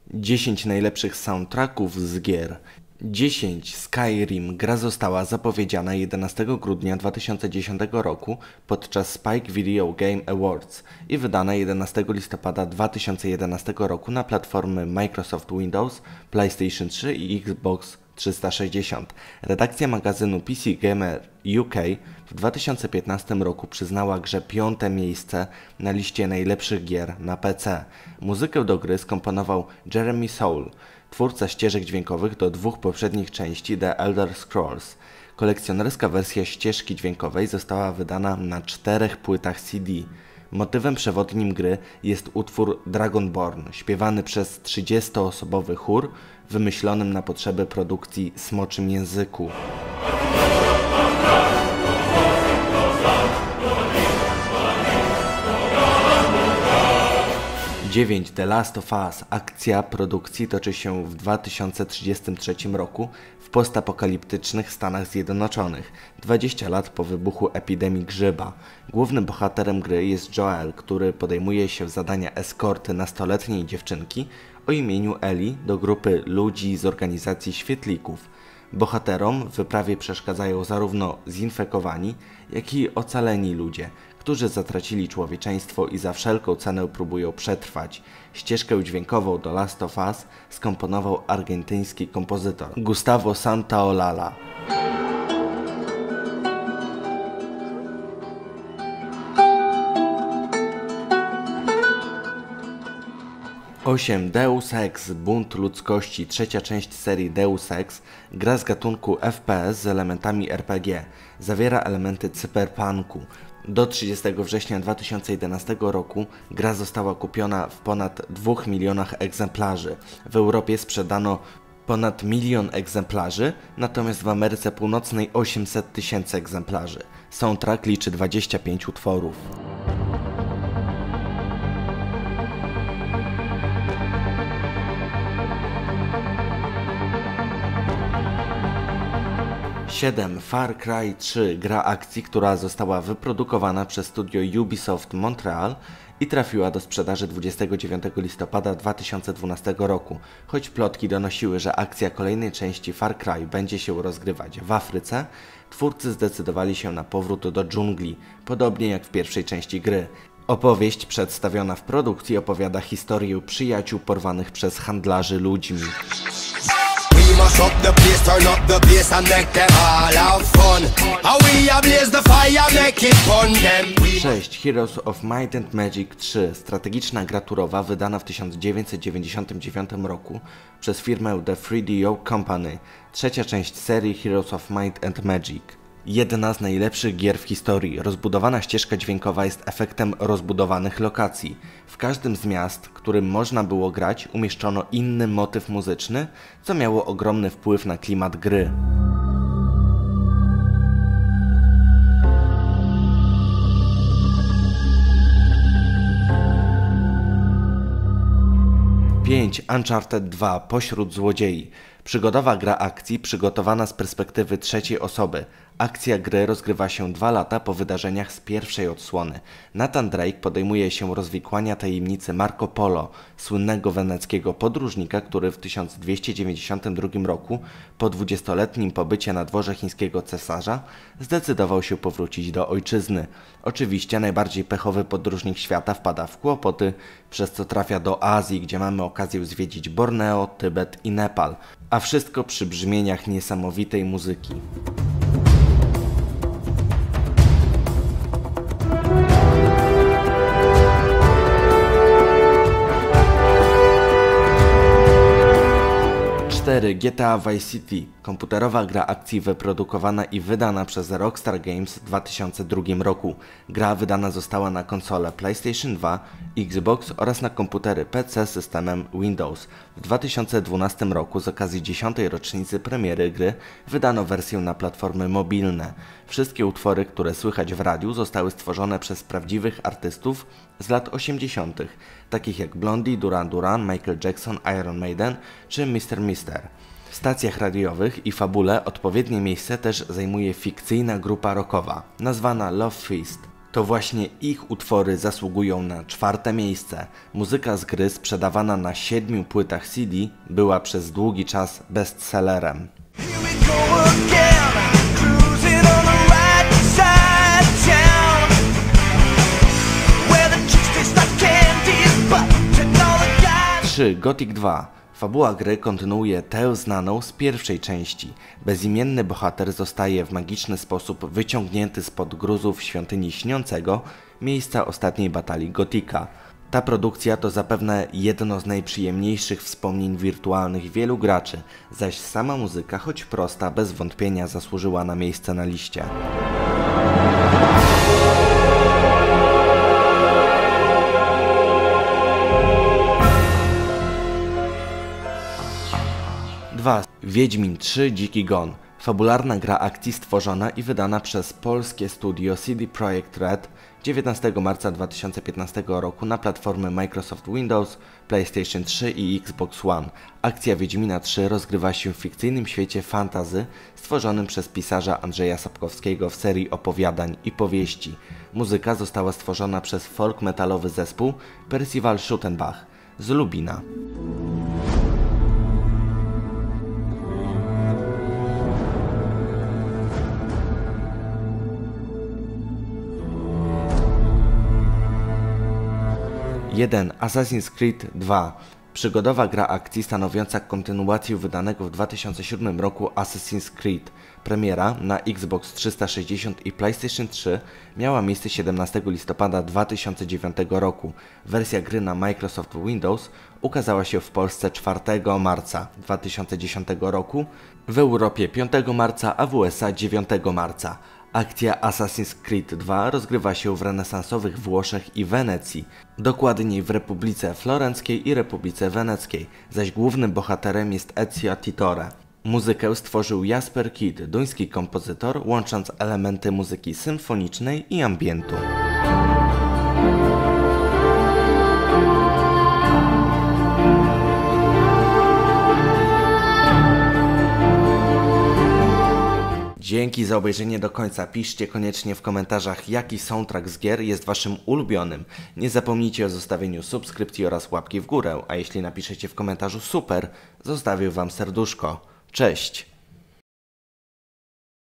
10 najlepszych soundtracków z gier. 10. Skyrim. Gra została zapowiedziana 11 grudnia 2010 roku podczas Spike Video Game Awards i wydana 11 listopada 2011 roku na platformy Microsoft Windows, PlayStation 3 i Xbox 360. Redakcja magazynu PC Gamer UK w 2015 roku przyznała grze 5. miejsce na liście najlepszych gier na PC. Muzykę do gry skomponował Jeremy Soule, twórca ścieżek dźwiękowych do 2 poprzednich części The Elder Scrolls. Kolekcjonerska wersja ścieżki dźwiękowej została wydana na 4 płytach CD. Motywem przewodnim gry jest utwór Dragonborn, śpiewany przez 30-osobowy chór, wymyślonym na potrzeby produkcji Smoczym Języku. 9. The Last of Us. Akcja produkcji toczy się w 2033 roku w postapokaliptycznych Stanach Zjednoczonych, 20 lat po wybuchu epidemii grzyba. Głównym bohaterem gry jest Joel, który podejmuje się zadania eskorty nastoletniej dziewczynki o imieniu Ellie do grupy ludzi z organizacji Świetlików. Bohaterom w wyprawie przeszkadzają zarówno zinfekowani, jak i ocaleni ludzie, którzy zatracili człowieczeństwo i za wszelką cenę próbują przetrwać. Ścieżkę dźwiękową do Last of Us skomponował argentyński kompozytor Gustavo Santaolalla. 8. Deus Ex. Bunt ludzkości. Trzecia część serii Deus Ex. Gra z gatunku FPS z elementami RPG. Zawiera elementy cyberpunku. Do 30 września 2011 roku gra została kupiona w ponad 2 milionach egzemplarzy. W Europie sprzedano ponad 1 milion egzemplarzy, natomiast w Ameryce Północnej 800 tysięcy egzemplarzy. Soundtrack liczy 25 utworów. 7. Far Cry 3. Gra akcji, która została wyprodukowana przez studio Ubisoft Montreal i trafiła do sprzedaży 29 listopada 2012 roku. Choć plotki donosiły, że akcja kolejnej części Far Cry będzie się rozgrywać w Afryce, twórcy zdecydowali się na powrót do dżungli, podobnie jak w pierwszej części gry. Opowieść przedstawiona w produkcji opowiada historię przyjaciół porwanych przez handlarzy ludźmi. 6. Heroes of Might and Magic 3. Strategiczna gra turowa wydana w 1999 roku przez firmę The 3DO Company. Trzecia część serii Heroes of Might and Magic. Jedna z najlepszych gier w historii. Rozbudowana ścieżka dźwiękowa jest efektem rozbudowanych lokacji. W każdym z miast, którym można było grać, umieszczono inny motyw muzyczny, co miało ogromny wpływ na klimat gry. Uncharted 2. Pośród złodziei. Przygodowa gra akcji przygotowana z perspektywy trzeciej osoby. Akcja gry rozgrywa się 2 lata po wydarzeniach z pierwszej odsłony. Nathan Drake podejmuje się rozwikłania tajemnicy Marco Polo, słynnego weneckiego podróżnika, który w 1292 roku, po 20-letnim pobycie na dworze chińskiego cesarza, zdecydował się powrócić do ojczyzny. Oczywiście najbardziej pechowy podróżnik świata wpada w kłopoty, przez co trafia do Azji, gdzie mamy okazję zwiedzić Borneo, Tybet i Nepal, a wszystko przy brzmieniach niesamowitej muzyki. 4. GTA Vice City. Komputerowa gra akcji wyprodukowana i wydana przez Rockstar Games w 2002 roku. Gra wydana została na konsole PlayStation 2, Xbox oraz na komputery PC z systemem Windows. W 2012 roku z okazji 10. rocznicy premiery gry wydano wersję na platformy mobilne. Wszystkie utwory, które słychać w radiu, zostały stworzone przez prawdziwych artystów z lat 80., takich jak Blondie, Duran Duran, Michael Jackson, Iron Maiden czy Mr. Mister. W stacjach radiowych i fabule odpowiednie miejsce też zajmuje fikcyjna grupa rockowa, nazwana Love Fist. To właśnie ich utwory zasługują na 4. miejsce. Muzyka z gry sprzedawana na 7 płytach CD była przez długi czas bestsellerem. Gothic 2. Fabuła gry kontynuuje tę znaną z pierwszej części. Bezimienny bohater zostaje w magiczny sposób wyciągnięty spod gruzów świątyni śniącego, miejsca ostatniej batalii Gotika. Ta produkcja to zapewne jedno z najprzyjemniejszych wspomnień wirtualnych wielu graczy, zaś sama muzyka, choć prosta, bez wątpienia zasłużyła na miejsce na liście. 2. Wiedźmin 3 Dziki Gon. Fabularna gra akcji stworzona i wydana przez polskie studio CD Projekt Red 19 marca 2015 roku na platformy Microsoft Windows, PlayStation 3 i Xbox One. Akcja Wiedźmina 3 rozgrywa się w fikcyjnym świecie fantasy stworzonym przez pisarza Andrzeja Sapkowskiego w serii opowiadań i powieści. Muzyka została stworzona przez folk metalowy zespół Percival Schuttenbach z Lubina. Assassin's Creed 2. Przygodowa gra akcji stanowiąca kontynuację wydanego w 2007 roku Assassin's Creed. Premiera na Xbox 360 i PlayStation 3 miała miejsce 17 listopada 2009 roku. Wersja gry na Microsoft Windows ukazała się w Polsce 4 marca 2010 roku, w Europie 5 marca, a w USA 9 marca. Akcja Assassin's Creed 2 rozgrywa się w renesansowych Włoszech i Wenecji, dokładniej w Republice Florenckiej i Republice Weneckiej, zaś głównym bohaterem jest Ezio Titore. Muzykę stworzył Jasper Kidd, duński kompozytor, łącząc elementy muzyki symfonicznej i ambientu. Dzięki za obejrzenie do końca. Piszcie koniecznie w komentarzach, jaki soundtrack z gier jest waszym ulubionym. Nie zapomnijcie o zostawieniu subskrypcji oraz łapki w górę, a jeśli napiszecie w komentarzu super, zostawię wam serduszko. Cześć!